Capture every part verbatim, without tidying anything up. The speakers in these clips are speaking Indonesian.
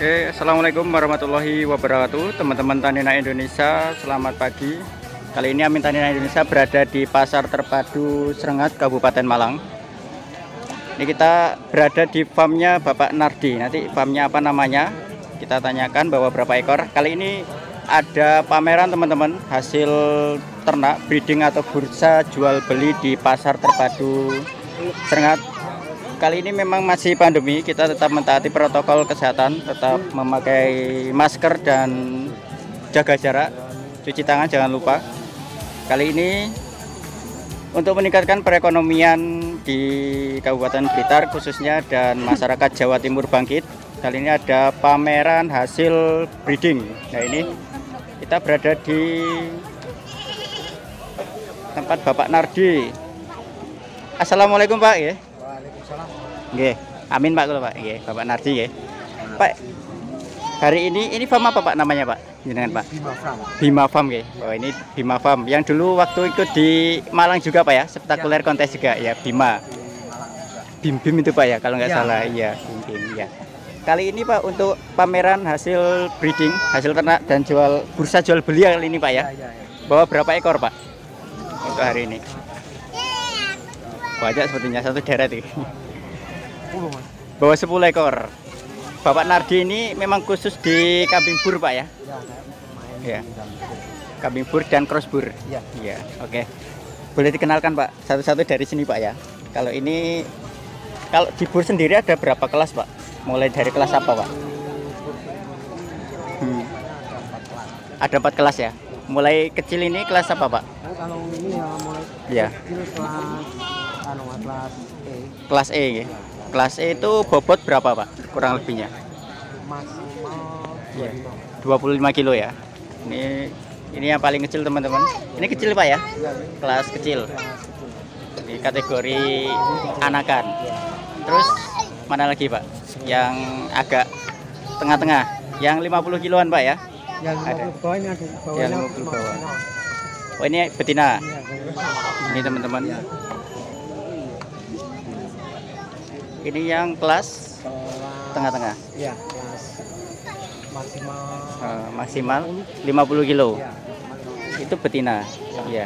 Oke, assalamualaikum warahmatullahi wabarakatuh, teman-teman Tanina Indonesia. Selamat pagi. Kali ini Amin Tanina Indonesia berada di Pasar Terpadu Srengat, Kabupaten Malang. Ini kita berada di farmnya Bapak Nardi. Nanti farmnya apa namanya? Kita tanyakan bahwa berapa ekor. Kali ini ada pameran teman-teman hasil ternak breeding atau bursa jual beli di Pasar Terpadu Srengat. Kali ini memang masih pandemi, kita tetap mentaati protokol kesehatan, tetap memakai masker dan jaga jarak, cuci tangan jangan lupa. Kali ini untuk meningkatkan perekonomian di Kabupaten Blitar khususnya dan masyarakat Jawa Timur bangkit, kali ini ada pameran hasil breeding. Nah, ini kita berada di tempat Bapak Nardi. Assalamualaikum Pak ya. Nggih, amin Pak kalau Pak. Nggih, Bapak Nardi nggih. Pak, hari ini ini farm apa Pak namanya Pak? Jenengan Pak? Bima Farm. Bima Farm nggih. Oh, ini Bima Farm. Yang dulu waktu ikut di Malang juga Pak ya, spektakuler kontes juga ya, Bima. Bim Bim itu Pak ya, kalau nggak ya. salah. Iya, Bim Bim ya. Kali ini Pak untuk pameran hasil breeding, hasil ternak dan jual bursa jual beli kali ini Pak ya. Ya, ya, ya. Bawa berapa ekor Pak? Untuk hari ini. Banyak sepertinya, satu deret ini. Bawa sepuluh ekor. Bapak Nardi ini memang khusus di kambing bur Pak ya? Ya. Kambing bur dan cross bur. Ya. Ya, oke. Boleh dikenalkan Pak satu-satu dari sini Pak ya. Kalau ini kalau di bur sendiri ada berapa kelas Pak? Mulai dari kelas apa Pak? Hmm. Ada empat kelas ya. Mulai kecil ini kelas apa Pak? Nah, kalau ini ya mulai ya. kecil kelas anu kelas E. Kelas E ya. Kelas E itu bobot berapa Pak? Kurang lebihnya? Maksimal ya. dua puluh lima kilo ya. Ini ini yang paling kecil teman-teman. Ini kecil Pak ya? Kelas kecil. Di kategori anakan. Terus mana lagi Pak? Yang agak tengah-tengah. Yang lima puluh kiloan Pak ya? Yang ada. Bawahnya ada. Bawahnya Yang lima puluh bawah. Oh, ini betina. Ini teman-teman. Ini yang kelas tengah-tengah. Iya, kelas maksimal uh, maksimal lima puluh kilo. Ya, itu betina. Iya.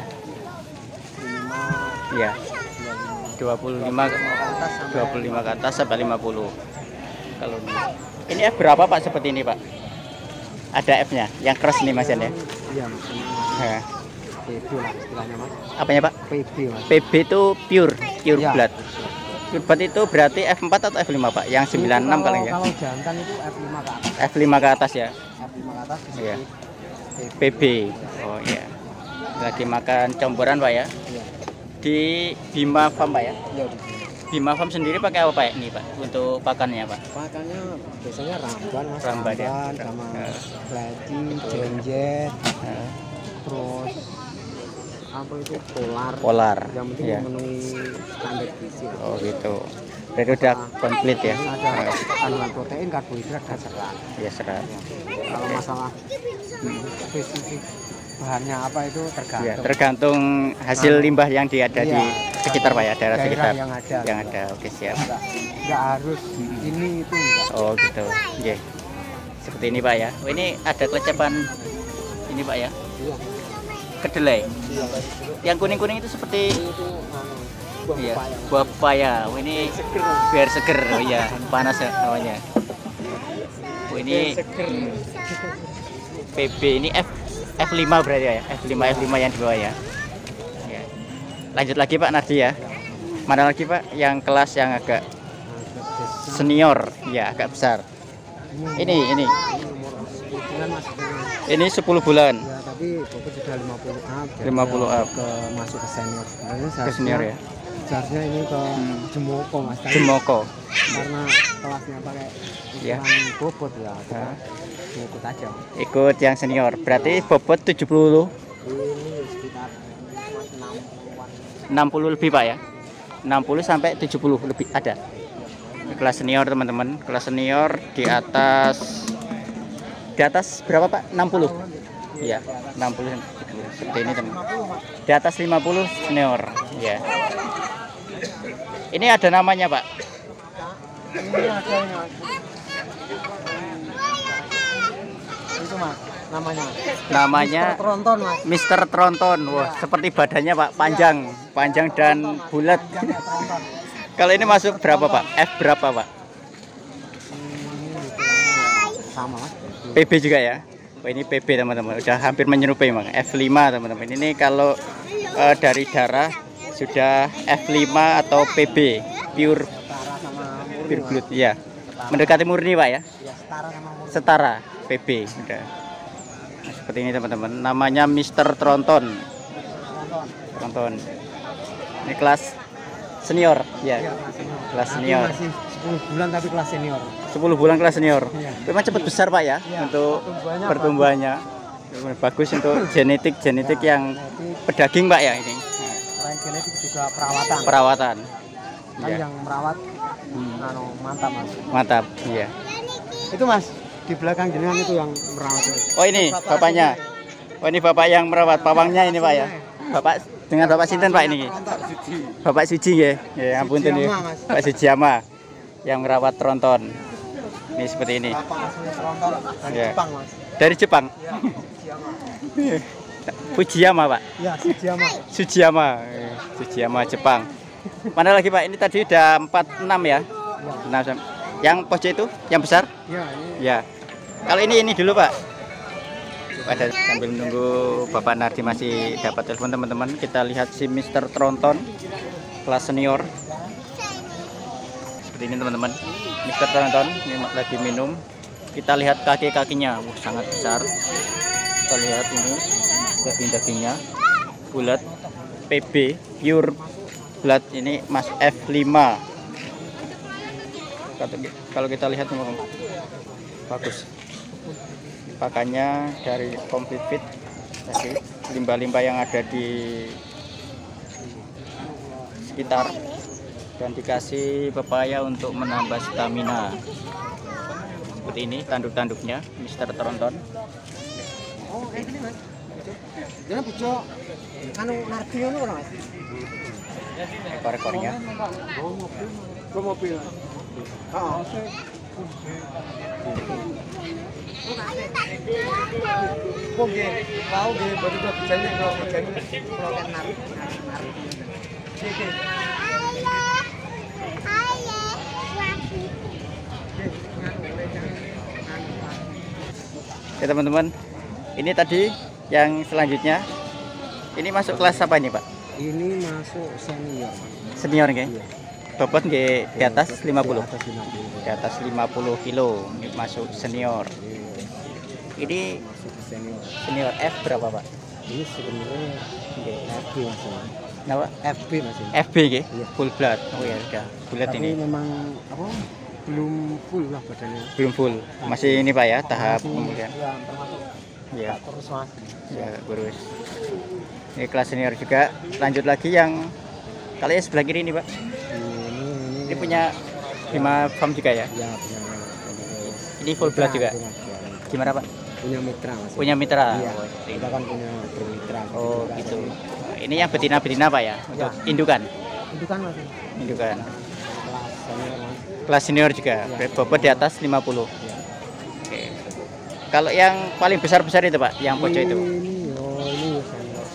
Iya. dua puluh lima ke atas sampai lima puluh. Kalau ini. Ini F berapa Pak seperti ini Pak? Ada F-nya, yang cross nih Mas ya? Iya, maksudnya. P B lah istilahnya Mas. Apanya Pak? P B Mas. P B itu pure, pure ya. blood. Pure blood itu berarti F empat atau F lima Pak? Yang sembilan puluh enam kali ya? Kalau jantan itu F lima ke atas. F lima ke atas ya? F lima ke atas. Iya. P B. Oh iya. Lagi makan campuran Pak ya? Iya. Di Bima Farm Pak ya? Iya. Bima Farm sendiri pakai apa Pak ini Pak? Untuk pakannya Pak? Pakannya biasanya ramban Mas. Ramban, ya? Sama uh. leci, jenjet, uh. terus apa itu polar. Polar. Yang penting ya. memenuhi standar gizi. Oh gitu. Berarti udah komplit ya? Ini ada kandungan protein, karbohidrat, dan serat. Ya serat. Ya. Kalau masalah spesifik bahannya apa itu tergantung. Ya, tergantung hasil nah, limbah yang di ada iya, di sekitar Pak ya, daerah sekitar. Yang ada. Yang ada. Oke siap. Enggak, enggak harus hmm. ini itu enggak. Oh gitu. Oke. Seperti ini Pak ya. Oh, ini ada kelecapan ini Pak ya. Iya. Kedelai. Iya. Yang kuning-kuning itu seperti itu anu, buah iya, pepaya. buah pepaya. Oh, ini seger. Biar seger. Oh iya, panas ya namanya. Oh, ini P B ini F F lima berarti ya. F lima F lima yang di bawah ya. Ya. Lanjut lagi Pak Nardi ya. Mana lagi Pak yang kelas yang agak senior, ya agak besar. Ini ini. Ini sepuluh bulan. Ya, tapi bobot sudah lima puluh up. lima puluh up. Ke masuk ke senior. Sebenarnya ke senior ya. Seharusnya ini ke hmm. Jemoko Mas. Jemoko. Karena kelasnya pakai ya. Bobot ya. Nah. Ikut aja. Ikut yang senior. Berarti bobot tujuh puluh. Ini sekitar enam puluh lebih Pak ya. enam puluh sampai tujuh puluh lebih ada. Kelas senior teman-teman. Kelas senior di atas di atas berapa Pak? enam puluh. Iya, enam puluh seperti ini teman. Di atas lima puluh senior, ya. Ini ada namanya Pak. Ini ada itu Mas, namanya. Namanya Mister Tronton Mas. Mister Tronton. Wah, seperti badannya Pak, panjang, panjang dan bulat. Panjangnya Tronton. Kalau ini masuk berapa Pak? F berapa Pak? Sama Mas. P B juga ya. Oh, ini P B teman-teman, udah hampir menyerupai Bang. F lima teman-teman. Ini kalau uh, dari darah sudah F lima atau P B, pure pure blood ya. Mendekati murni Pak ya. Ya, setara sama murni. Setara P B udah. Nah, seperti ini teman-teman. Namanya Mister Tronton. Tronton. Tronton. Ini kelas senior ya. Iya, kelas senior. Kelas Aku senior. masih sepuluh bulan tapi kelas senior. sepuluh bulan kelas senior. Iya. Memang cepat besar Pak ya, Iya, untuk pertumbuhannya pertumbuhannya. Bagus, untuk genetik-genetik Ya, yang genetik. pedaging Pak ya ini. Selain genetik juga perawatan. Perawatan. Kan Iya. yang merawat Hmm. anu, mantap Mas. Mantap, iya. Itu Mas, di belakang jenengan itu yang merawat itu. Oh ini bapaknya. Oh ini bapak yang merawat, pawangnya ini Pak ya. Bapak dengan Bapak Sinten Pak ini. Bapak Suji ya. Ya ampun tuh nih. Sujiama, Mas. Pak Sujiama yang merawat Tronton. Ini seperti ini. Bapak asli Tronton dari Iya. Jepang Mas. Dari Jepang. Ya, Sujiyama. Fujiyama Pak. Ya, Sujiyama. Sujiyama. Eh, Sujiyama Jepang. Mana lagi Pak? Ini tadi udah empat puluh enam ya. Ya, enam sam- Yang pojok itu yang besar? ya ini Ya. Kalau ini ini dulu Pak. Pada sambil menunggu Bapak Nardi masih dapat telepon teman-teman, kita lihat si Mister Tronton kelas senior. Seperti ini teman-teman. Mister Tronton ini lagi minum. Kita lihat kaki-kakinya, wah sangat besar. Kita lihat ini daging-dagingnya bulat, P B pure blood, ini Mas F lima. Kalau kita lihat teman-teman, bagus. Pakannya dari complete fit, jadi limbah-limbah yang ada di sekitar, dan dikasih pepaya untuk menambah stamina. Seperti ini tanduk-tanduknya Mister Tronton. oh kayak gini Mas. Jangan pucuk anu Nardi ngono ora Mas? Ekor-ekornya Oh, mobil. Go mobil. Heeh. Kok nggih, mau nggih boten kok janji kok janji kok kan Nardi. Nggih, nggih. ya teman-teman. Ini tadi yang selanjutnya, ini masuk kelas apa ini Pak? Ini masuk senior. Senior nggih? Iya. Bobot nggih di atas lima puluh. Di atas lima puluh. Di atas lima puluh kilo. Ini masuk senior. Ini Masuk ke senior. senior F berapa Pak? Ini sebenarnya Nggih. F B Mas. Napa? F B Mas. F B nggih? Iya. Full blood. Oh ya udah, bulat Tapi ini. memang apa? Belum full lah badannya. Belum full. Masih ini Pak ya, tahap Masih, kemudian. ya, termasuk Ya, tak terus Mas. ya kurus. Ini kelas senior juga. Lanjut lagi yang kali ya sebelah kiri ini Pak. Ini Ini punya Bima Farm juga ya? ya punya Ini full blood juga. Punya, punya, Gimana Pak? punya mitra Mas. Punya mitra. Iya. Oh, seperti Kita ini. kan punya bermitra. Oh gitu. Nah, ini yang betina-betina Pak ya? Untuk indukan. Itu kan Mas. Indukan. Kelas senior Mas. Kelas senior juga. Iya. Bobot di atas lima puluh. Ya. Oke. Kalau yang paling besar-besar itu Pak, yang pojok itu. Ini oh ini senior.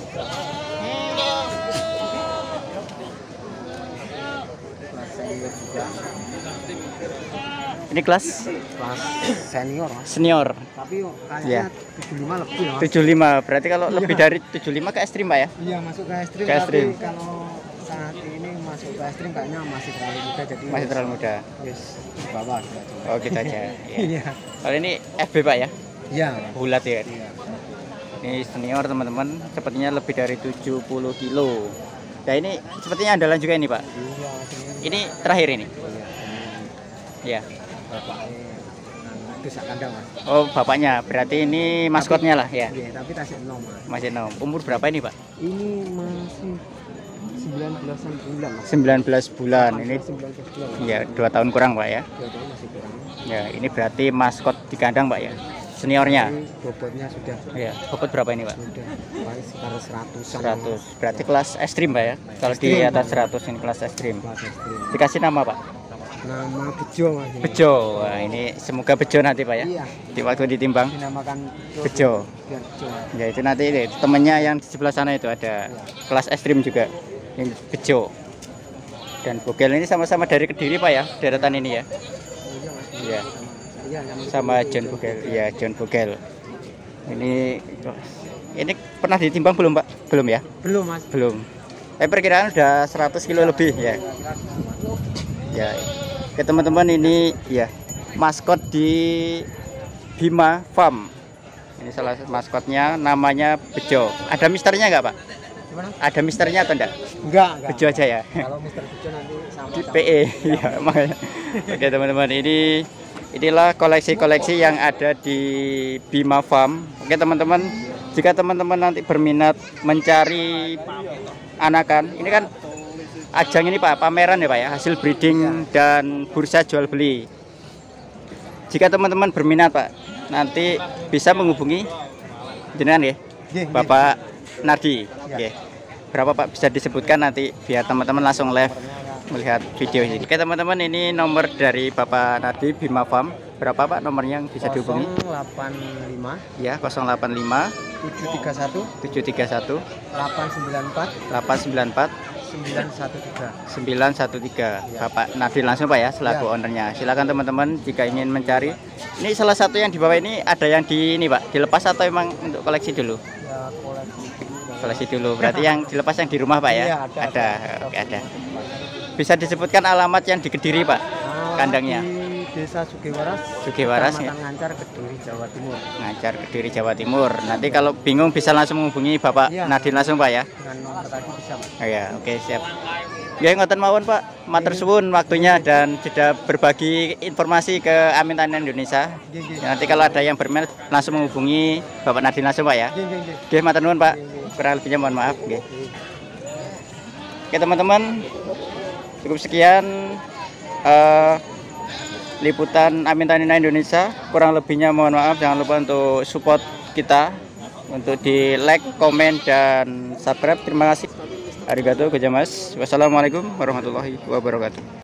Kelas senior juga. Ini kelas Kelas senior Mas. senior. Tapi oh, Iya. kayaknya tujuh puluh lima lebih lah Mas. tujuh puluh lima. Berarti kalau Iya. lebih dari tujuh puluh lima ke ekstrim Pak ya? Iya masuk ke ekstrim. Ke ekstrim. Tapi kalau saat ini masuk ke ekstrim kayaknya masih terlalu muda jadi Masih terlalu muda. yes di bawah gitu aja. Oh gitu aja. Ya. Iya. Kalau ini F B Pak ya? Iya. Bulat ya. Iya. Ini senior teman-teman, sepertinya lebih dari tujuh puluh kilo. Ya ini sepertinya andalan juga ini Pak. Iya, senior. Ini terakhir ini. Iya. Ya. Bapaknya desa kandang Mas. Oh bapaknya, berarti ini maskotnya lah ya. Iya, tapi tasik enom Mas. Masih enam. Umur berapa ini Pak? Ini masih sembilan belasan bulan Mas. sembilan belas bulan. Ini sembilan belas bulan. ya dua tahun kurang Pak ya. Dua tahun masih kurang. Ya ini berarti maskot di kandang Pak ya. Seniornya. Tapi bobotnya sudah Ya. Bobot berapa ini Pak? sudah paling sekitar seratus. seratus. Berarti kelas ekstrim Pak ya. Kalau di Ekstrim. atas seratus ini kelas ekstrim. Kelas ekstrim. Dikasih nama Pak? Nama Bejo Mas. Bejo. Wah, ini semoga bejo nanti Pak ya. Iya. Di waktu ditimbang. Dinamakan Bejo. biar Bejo. Ya itu nanti ini, temennya yang di sebelah sana itu ada kelas es krim juga. Ini bejo. Dan bogel ini sama-sama dari Kediri Pak ya, deretan ini ya. Oh, iya Mas. Iya. Iya, Sama John Bogel. Iya, John Bogel. Ini ini pernah ditimbang belum Pak? Belum ya? Belum Mas. Belum. Tapi perkiraan udah seratus kilo lebih ya. Ya. Oke teman-teman, ini ya maskot di Bima Farm. Ini salah satu maskotnya, namanya Bejo. Ada misternya nggak Pak? Gimana? Ada misternya atau enggak? Enggak, enggak. Bejo aja ya. Kalau Mister Bejo nanti sama Di P E ya makanya. Oke teman-teman, ini inilah koleksi-koleksi yang ada di Bima Farm. Oke teman-teman, jika teman-teman nanti berminat mencari anakan, ini kan ajang ini Pak, pameran ya Pak ya, hasil breeding dan bursa jual beli. Jika teman-teman berminat Pak, nanti bisa menghubungi jenengan ya, Bapak Nardi. Oke. Berapa Pak bisa disebutkan nanti biar teman-teman langsung live melihat video ini. Oke teman-teman, ini nomor dari Bapak Nardi Bima Farm. Berapa Pak nomornya yang bisa dihubungi? nol delapan lima Ya, nol delapan lima tujuh tiga satu tujuh tiga satu delapan sembilan empat delapan sembilan empat sembilan satu tiga. sembilan satu tiga. Bapak Nardi langsung Pak ya, selaku Ya. ownernya. Silakan teman-teman jika ingin mencari. Ini salah satu yang di bawah ini ada yang di ini Pak, dilepas atau emang untuk koleksi dulu? Ya, koleksi. Koleksi dulu. Berarti yang dilepas yang di rumah Pak ya? Iya, ada, ada. ada. Oke, ada. Bisa disebutkan alamat yang di Kediri Pak? Nah, Kandangnya. di Desa Sugiwaras, Sugiwaras ya. Kecamatan Ngancar, Kediri, Jawa Timur. Ngancar Kediri Jawa Timur. Nanti kalau bingung bisa langsung menghubungi Bapak Iya. Nadine langsung Pak ya? Dengan nomor tadi bisa Mas. Oh ya, oke siap. Ya ngoten mawon Pak, matur suwun waktunya dan sudah berbagi informasi ke Amin Tanian Indonesia. Nggih, nggih. Ya, nanti kalau ada yang berminat langsung menghubungi Bapak Nadine langsung Pak ya. Nggih, nggih, nggih. Oke, matur nuwun Pak. Kurang lebihnya mohon maaf. Oke. Oke teman-teman, cukup sekian eh, liputan Amin Tanian Indonesia. Kurang lebihnya mohon maaf. Jangan lupa untuk support kita, untuk di like, komen, dan subscribe. Terima kasih. Arigato gozaimasu. Wassalamualaikum warahmatullahi wabarakatuh.